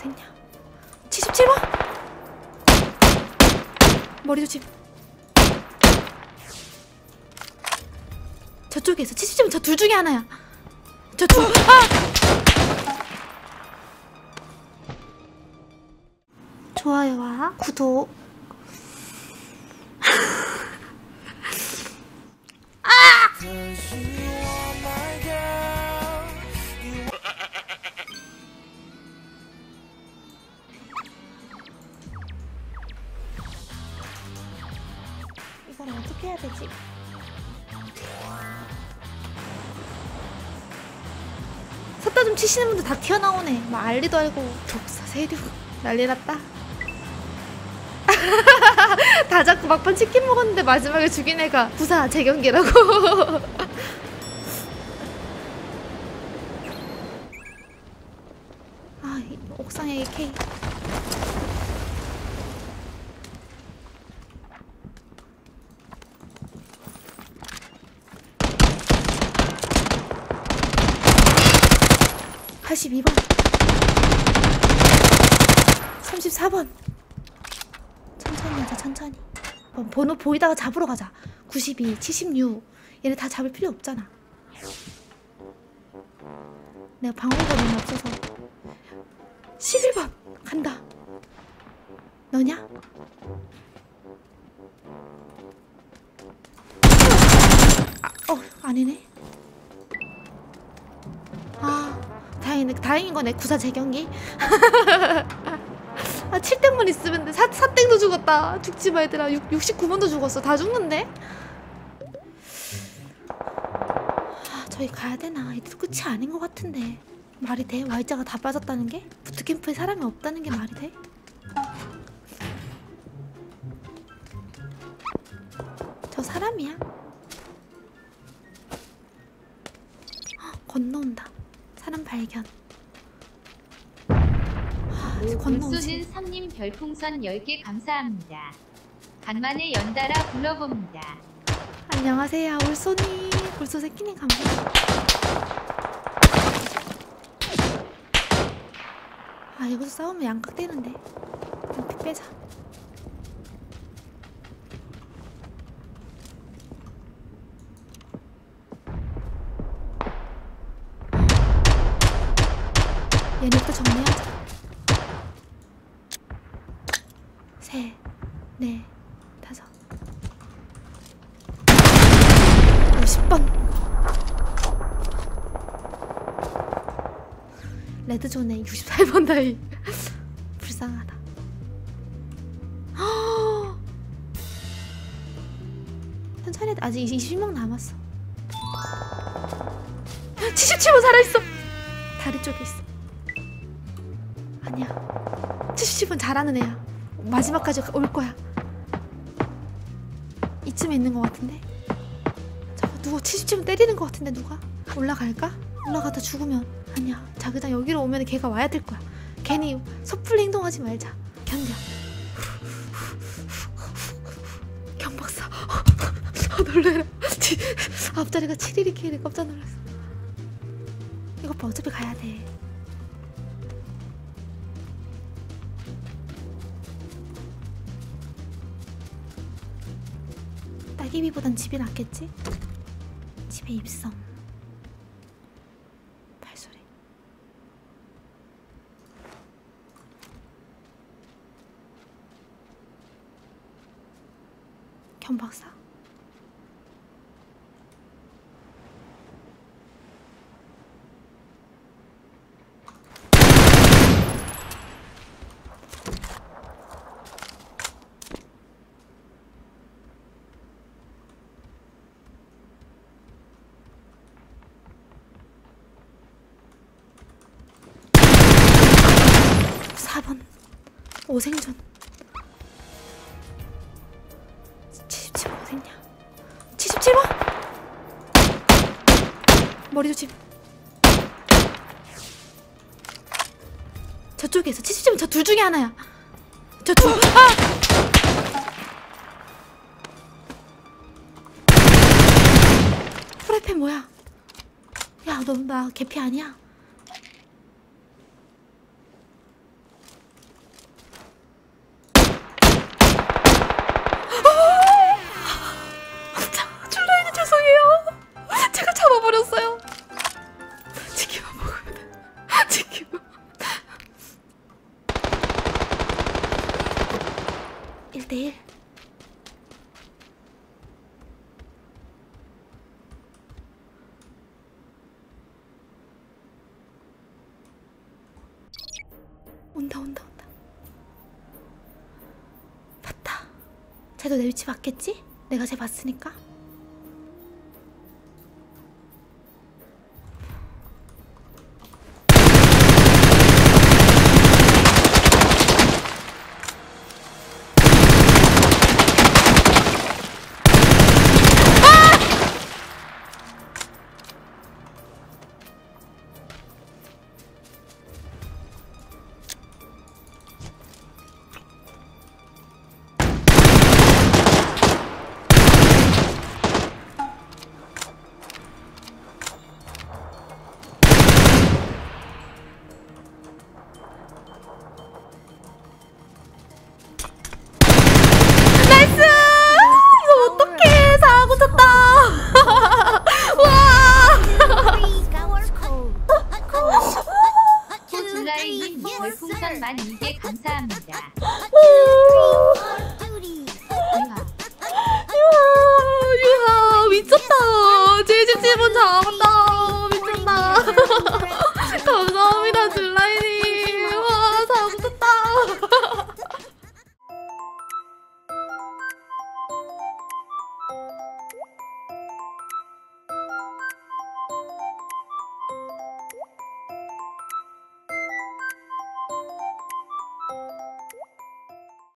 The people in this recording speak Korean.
어딨냐? 77번! 머리 조심. 저쪽에서 77번 저 둘 중에 하나야. 저 둘. 좋아요와 구독. 이걸 어떻게 해야 되지? 섰다 좀 치시는 분들 다 튀어나오네. 막 알리도 알고 독사 세류 난리 났다. 다 잡고 막판 치킨 먹었는데 마지막에 죽인 애가 부사 재경기라고. 아, 옥상에 AK. (82번) (34번) 천천히 하자. 천천히. 번호 보이다가 잡으러 가자. 92, 76 얘네 다 잡을 필요 없잖아. 내가 방어가 너무 없어서. 11번 간다. 너냐? 아니네. 다행인 거네. 구사 재경기. 아, 7땡만 있으면 돼. 4땡도 죽었다. 죽지 마 얘들아. 69번도 죽었어. 다 죽는데? 저희 가야 되나? 이도 끝이 아닌 것 같은데. 말이 돼? Y자가 다 빠졌다는 게? 부트캠프에 사람이 없다는 게 말이 돼? 저 사람이야? 건너온다. 사람 발견. 올쏘는 삼님 별풍선 10개 감사합니다. 간만에 연달아 불러봅니다. 안녕하세요 올쏘님. 올쏘 새끼님 감사합니다. 아, 여기서 싸우면 양각되는데 피 빼자. 얘네부터 정리하자. 셋, 넷, 다섯. 50번. 레드존에 68번 다이. 불쌍하다. 천천히 해도 아직 20명 남았어. 77번 살아있어. 다리 쪽에 있어. 아니야. 77번 잘하는 애야. 마지막까지 올 거야. 이쯤에 있는 것 같은데. 잠깐, 누구 77번 때리는 것 같은데. 누가? 올라갈까? 올라가다 죽으면. 아니야. 자기장 여기로 오면 걔가 와야 될 거야. 괜히 섣불리 행동하지 말자. 견뎌. 경박사. 놀래라. 앞자리가 712K래. 깜짝 놀랐어. 이것 봐. 어차피 가야 돼. 따기비보단 집이 낫겠지? 집에 입성. 발소리. 견박사? 오생존. 77번 어딨냐? 77번! 머리 조심. 저쪽에서 77번 저 둘 중에 하나야. 저 둘. 프라이팬 뭐야? 야, 너 나 개피 아니야? 쟤도 내 위치 봤겠지? 내가 쟤 봤으니까. 나이스! 이거 어떡해. 사고 쳤다. 와! 호줄라이님 별풍선 12,000개 감사합니다.